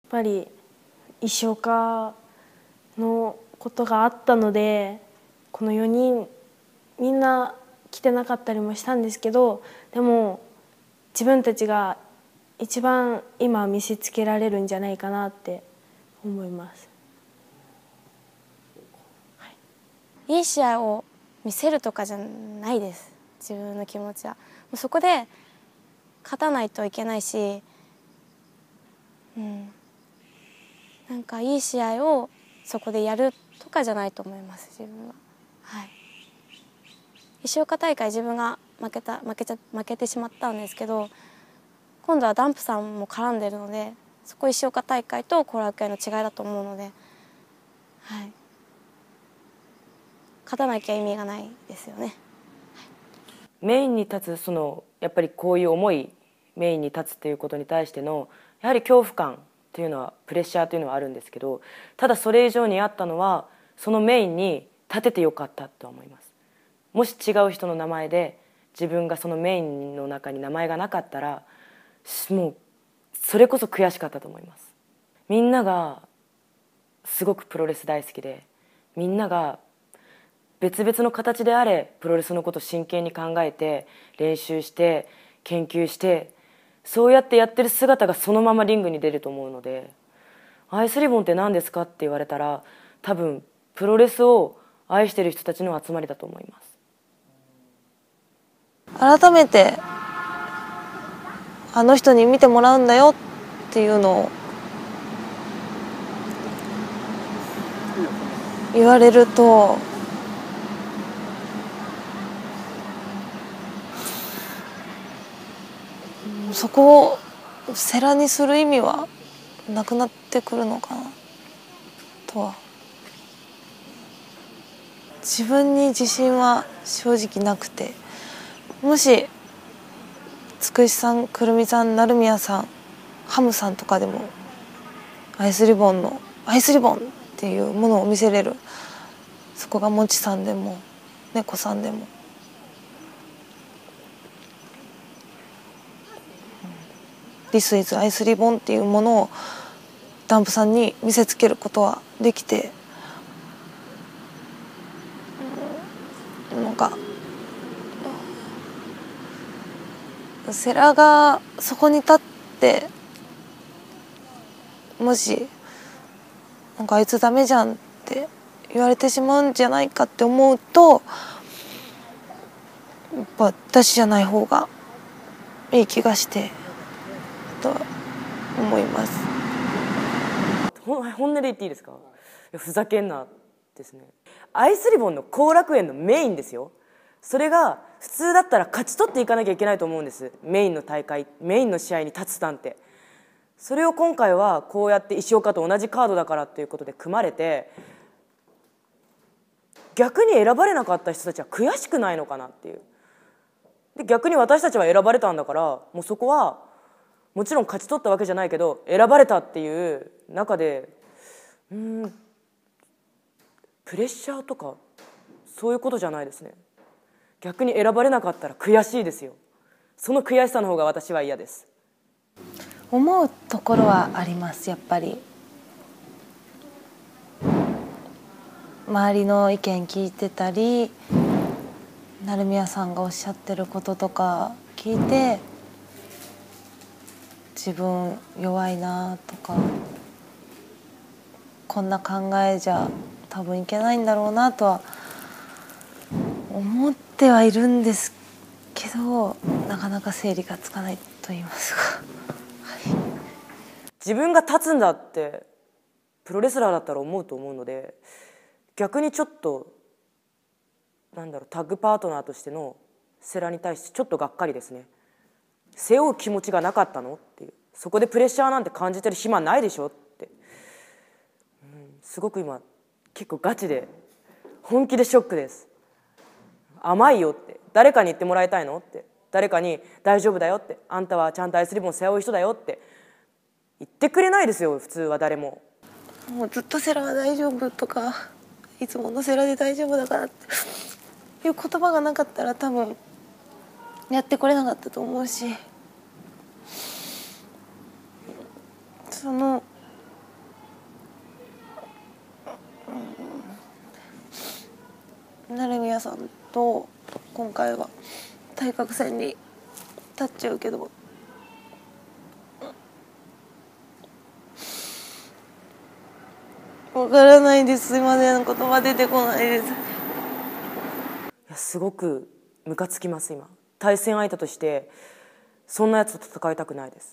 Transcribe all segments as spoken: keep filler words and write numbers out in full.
ぱり石岡のことがあったので、このよにんみんな来てなかったりもしたんですけど、でも自分たちが一番今見せつけられるんじゃないかなって思います。 はい、いい試合を見せるとかじゃないです。自分の気持ちはそこで勝たないといけないし、うん、なんかいい試合をそこでやるとかじゃないと思います、自分は。はい、石岡大会自分が負けた負けちゃ負けてしまったんですけど、今度はダンプさんも絡んでるので、そこ石岡大会と後楽園の違いだと思うので、はい、勝たなきゃ意味がないですよね。はい、 メインに立つ、そのやっぱりこういう思い、メインに立つっていうことに対してのやはり恐怖感っていうのは、プレッシャーというのはあるんですけど、ただそれ以上にあったのは、そのメインに立ててよかったと思います。もし違う人の名前で自分がそのメインの中に名前がなかったら、もうそれこそ悔しかったと思います。みんながすごくプロレス大好きで、みんなが別々の形であれプロレスのことを真剣に考えて練習して研究して、そうやってやってる姿がそのままリングに出ると思うので、アイスリボンって何ですかって言われたら、多分プロレスを愛してる人たちの集まりだと思います。 改めてあの人に見てもらうんだよっていうのを言われると、そこを世良にする意味はなくなってくるのかなとは。自分に自信は正直なくて、もしつくしさん、くるみさん、成宮さん、ハムさんとかでもアイスリボンのアイスリボンっていうものを見せれる、そこがもちさんでも猫さんでも、This is アイスリボンっていうものをダンプさんに見せつけることはできて、なんか世良がそこに立ってもしなんかあいつダメじゃんって言われてしまうんじゃないかって思うと、やっぱ私じゃない方がいい気がしてと思います。 本音で言っていいですか？ふざけんなですね。アイスリボンの後楽園のメインですよ。それが普通だったら勝ち取っていかなきゃいけないと思うんです。メインの大会、メインの試合に立つなんて。それを今回はこうやって石岡と同じカードだからっていうことで組まれて、逆に選ばれなかった人たちは悔しくないのかなっていう。で逆に私たちは選ばれたんだから、もうそこはもちろん勝ち取ったわけじゃないけど選ばれたっていう中で、うーんプレッシャーとかそういうことじゃないですね。逆に選ばれなかったら悔しいですよ。その悔しさの方が私は嫌です。 思うところはあります。やっぱり周りの意見聞いてたり、成宮さんがおっしゃってることとか聞いて、自分弱いなとか、こんな考えじゃ多分いけないんだろうなとは思ってはいるんですけど、なかなか整理がつかないと言いますか、はい、 自分が立つんだってプロレスラーだったら思うと思うので、逆にちょっとなんだろう、タッグパートナーとしての世良に対してちょっとがっかりですね。背負う気持ちがなかったのっていう、そこでプレッシャーなんて感じてる暇ないでしょって、うん、すごく今結構ガチで本気でショックです。甘いよって、誰かに言ってもらいたいのって、誰かに大丈夫だよって、あんたはちゃんとアイスリボン背負う人だよって言ってくれないですよ、普通は誰も。 もうずっと世良は大丈夫とか、いつもの世良で大丈夫だからっていう言葉がなかったら多分やってこれなかったと思うし、その成宮さんと今回は対角線に立っちゃうけど、わからないです。すいません、言葉出てこないです。いやすごくムカつきます。今対戦相手としてそんなやつと戦いたくないです、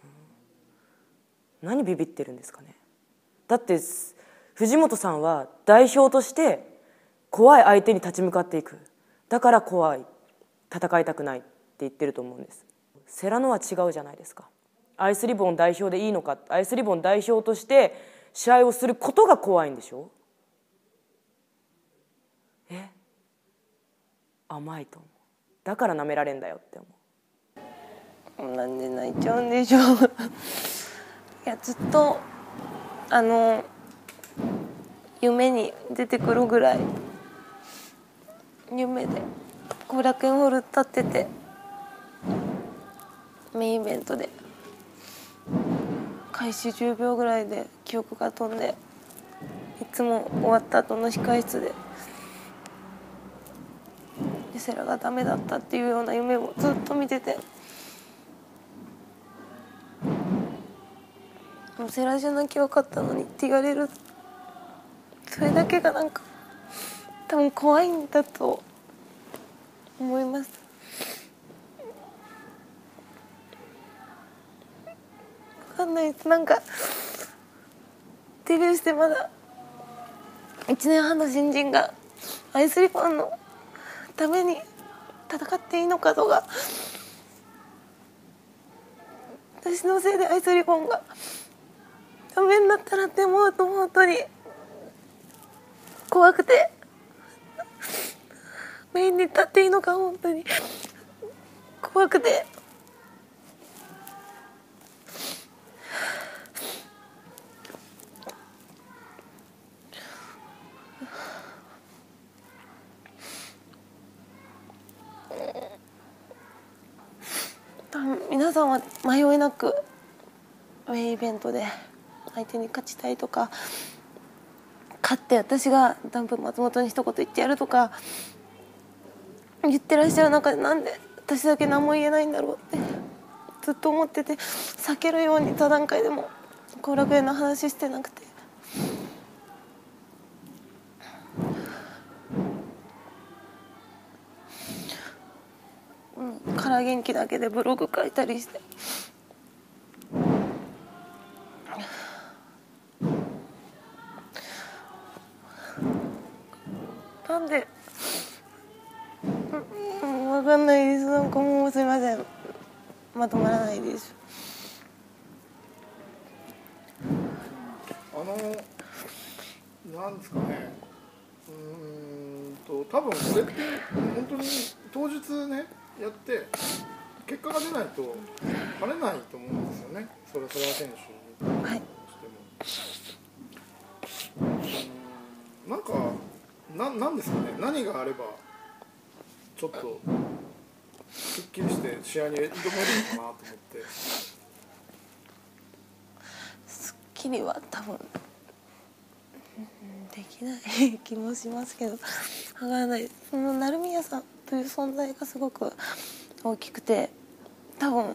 うん、何ビビってるんですかね。だって藤本さんは代表として怖い相手に立ち向かっていく、だから怖い、戦いたくないって言ってると思うんです。世良のは違うじゃないですか。アイスリボン代表でいいのか、アイスリボン代表として試合をすることが怖いんでしょ。え甘いと思う。だから舐められんだよって思う。なんで泣いちゃうんでしょういやずっとあの夢に出てくるぐらい夢で後楽園ホール立ってて、メインイベントで開始じゅうびょうぐらいで記憶が飛んで、いつも終わった後の控室でセラがダメだったっていうような夢をずっと見てて、もうセラじゃなきゃよかったのにって言われる、それだけがなんか多分怖いんだと思います。分かんないです。なんかデビューしてまだいちねんはんの新人がアイスリボンのために戦っていいのかとか、私のせいでアイスリボンがダメになったらって思うと本当に怖くて、メインに立っていいのか本当に怖くて。多分皆さんは迷いなくウェイイベントで相手に勝ちたいとか、勝って私がダンプ松本に一言言ってやるとか言ってらっしゃる中で、なんで私だけ何も言えないんだろうってずっと思ってて、避けるように他段階でも後楽園の話してなくて。うん、から元気だけでブログ書いたりして、なんで、うん、分かんないです。なんかもうすいません、まとまらないです。 あのなんですかね、うーんと多分これって本当に当日ねやって結果が出ないと晴れないと思うんですよね。それそれは選手にしても、はい、うんなんかななんですかね、何があればちょっとすっきりして試合に挑めるのかなと思って。 すっきりは多分できない気もしますけど、わからない。その成宮さんという存在がすごく大きくて、多分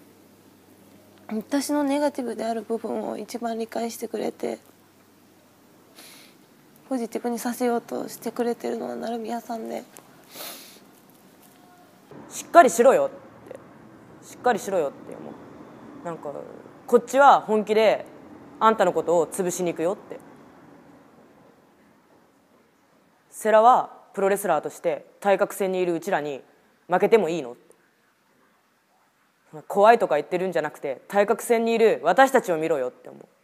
私のネガティブである部分を一番理解してくれてポジティブにさせようとしてくれてるのは成宮さんで、 しっかりしろよってしっかりしろよって思う。なんかこっちは本気であんたのことを潰しに行くよって。世良はプロレスラーとして対角線にいるうちらに負けてもいいの？怖いとか言ってるんじゃなくて対角線にいる私たちを見ろよって思う。